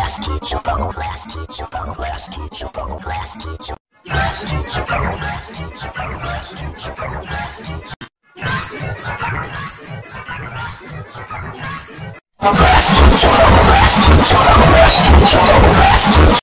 class teacher, class teacher, class teacher, class teacher, class teacher, class teacher, class teacher, class teacher. Class teacher,